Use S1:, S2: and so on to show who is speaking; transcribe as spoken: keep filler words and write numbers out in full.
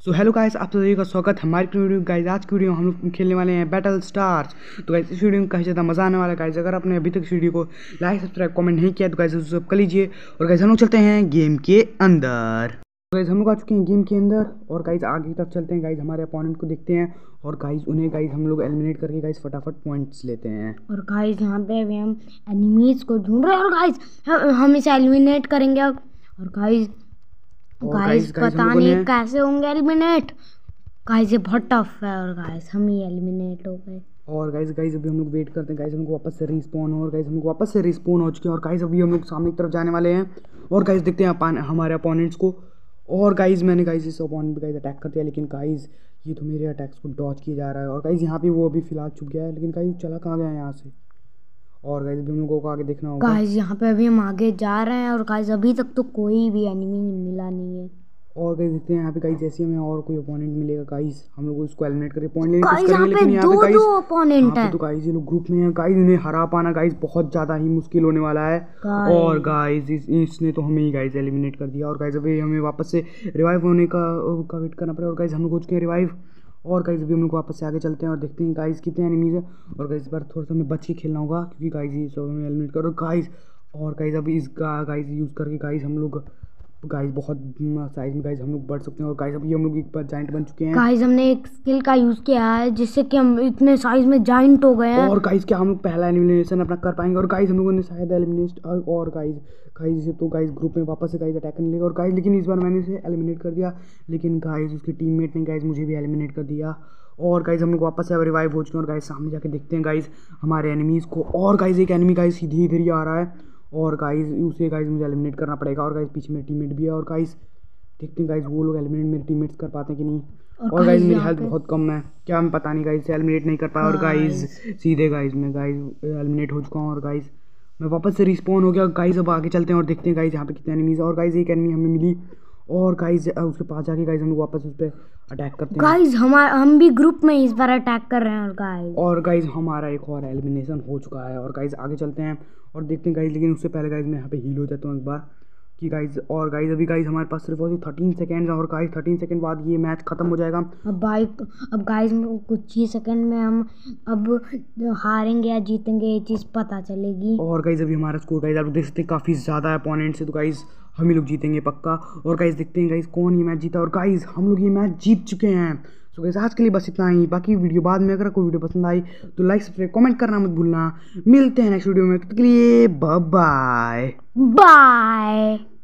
S1: So hello guys, आप सभी का स्वागत है हमारी वीडियो। गाइस आज की वीडियो हम लोग खेलने वाले हैं बैटल स्टार्स। तो गाइस इस वीडियो में काफ़ी ज़्यादा मज़ा आने वाला है। गाइस अगर आपने अभी तक इस वीडियो को लाइक सब्सक्राइब कमेंट नहीं किया तो गाइस उसे सब कर लीजिए। और गाइस हम लोग चलते हैं गेम के अंदर। तो गाइस हम लोग आ चुके हैं गेम के अंदर और गाइस आगे की तरफ चलते हैं। गाइस हमारे अपोनेंट को देखते हैं और गाइस उन्हें गाइस हम लोग एलिमिनेट करके गाइस फटाफट पॉइंट्स लेते हैं।
S2: और गाइस यहाँ पे अभी हम एनिमीज को ढूंढ रहे हैं और गाइस हम, हम इसे एलिमिनेट करेंगे। और गाइस गाइस पता नहीं कैसे होंगे एलिमिनेट। गाइस ये बहुत टफ है और गाइस हम ही एलिमिनेट हो गए।
S1: और गाइस गाइस अभी हम लोग वेट करते हैं। गाइस हमको वापस से रिस्पॉन हो और गाइस हमको वापस से रिस्पॉन हो चुके हैं। और गाइस अभी हम लोग सामने की तरफ जाने वाले हैं और गाइस देखते हैं हमारे अपोनेंट्स को। और गाइस मैंने गाइस इस अपोनेंट पे गाइस अटैक कर दिया, लेकिन गाइस ये तो मेरे अटैक्स को डॉज किया जा रहा है। और गाइस यहाँ पे वो अभी फिलहाल छुप गया है, लेकिन गाइस चला कहाँ गया है यहाँ से। और गाइस भी हम लोगों को आगे देखना होगा।
S2: गाइस यहाँ पे अभी हम आगे जा रहे हैं और गाइस अभी तक तो कोई भी एनिमी मिला नहीं है।
S1: और गाइस देखते हैं यहाँ पे गाइस जैसे हमें और कोई ओपोनेंट मिलेगा गाइस हम लोग उसको एलिमिनेट करके पॉइंट लेने की कोशिश करेंगे। लेकिन यहाँ पे गाइस
S2: दो ओपोनेंट हैं।
S1: तो गाइस ये लोग ग्रुप में हैं। गाइस इन्हें हरा पाना गाइस बहुत ज़्यादा ही मुश्किल होने वाला है। और गाइस इस, इसने तो हमें ही गाइस एलिमिनेट कर दिया। और गाइस अभी हमें वापस से रिवाइव होने का का वेट करना पड़ेगा। और गाइस हम लोग हो चुके हैं रिवाइव। और गाइस अभी हम लोग वापस से आगे चलते हैं और देखते हैं गाइस कितने एनिमीज है। और गाइस इस बार थोड़ा सा हमें बच के खेलना होगा क्योंकि गाइस ये सब हमें एलिमिनेट करो गाइस। और गाइस अभी इस गाइस यूज़ करके गाइस हम लोग गाइस बहुत साइज में गाइस हम लोग बढ़ सकते हैं। और गाइस अभी हम लोग एक जाइंट बन चुके हैं।
S2: गाइस हमने एक स्किल का यूज़ किया है जिससे कि हम इतने साइज में जाइंट हो गए हैं।
S1: और गाइस क्या हम लोग पहला एलिमिनेशन अपना कर पाएंगे। और गाइस हम लोगों ने शायद एलिमिनेट और गाइस गाइस से तो गाइस ग्रुप में वापस से गाइस अटैक करने लगे। और गाइस लेकिन इस बार मैंने इसे एलिमिनेट कर दिया, लेकिन गाइस उसके टीममेट ने गाइस मुझे भी एलिमिनेट कर दिया। और गाइस हम लोग वापस से रिवाइव हो चुके हैं। और गाइस सामने जाके देखते हैं गाइस हमारे एनिमीज़ को। और गाइस एक एनिमी गाइस सीधे इधर ही आ रहा है और गाइस उसे गाइस मुझे एलिमिनेट करना पड़ेगा। और गाइस पीछे मेरे टीममेट भी है। और गाइस देखते हैं गाइस वो लोग एलिमिनेट मेरे टीममेट्स कर पाते हैं कि नहीं। और गाइस मेरी हेल्थ बहुत कम है, क्या मैं पता नहीं गाइस एलिमिनेट नहीं कर पाया। और गाइस सीधे गाइस मैं गाइस एलिमिनेट हो चुका हूँ। और गाइस मैं वापस से रिस्पॉन हो गया। गाइस अब आगे चलते हैं और देखते हैं गाइस यहाँ पे कितने एनिमीज है। और गाइस एक एनिमी हमें मिली और गाइस उसके पास जाके गाइस हम लोग वापस उस पर अटैक करते हैं।
S2: गाइस हमारा हम भी ग्रुप में इस बार अटैक कर रहे हैं। और गाइस
S1: और गाइस हमारा एक और एलिमिनेशन हो चुका है। और गाइस आगे चलते हैं और देखते हैं गाइस, लेकिन उससे पहले गाइस मैं यहाँ पे हील हो जाता हूँ एक बार कि गाइस। और गाइस अभी गाइस हमारे पास सिर्फ थर्टीन सेकेंड्स है। और गाइस थर्टीन सेकेंड बाद ये मैच खत्म हो जाएगा।
S2: अब भाई अब गाइस कुछ ही सेकंड में हम अब हारेंगे या जीतेंगे ये चीज़ पता चलेगी।
S1: और गाइस अभी हमारा स्कोर गाइस आप देख सकते हैं काफ़ी ज़्यादा अपोनेंट से, तो गाइस हम ही लोग जीतेंगे पक्का। और गाइस देखते हैं गाइस कौन ये मैच जीता। और गाइस हम लोग ये मैच जीत चुके हैं। तो गाइस आज के लिए बस इतना ही। बाकी वीडियो बाद में अगर कोई वीडियो पसंद आई तो लाइक सब्सक्राइब कमेंट करना मत भूलना। मिलते हैं नेक्स्ट वीडियो में, तब तक के लिए बाय बाय।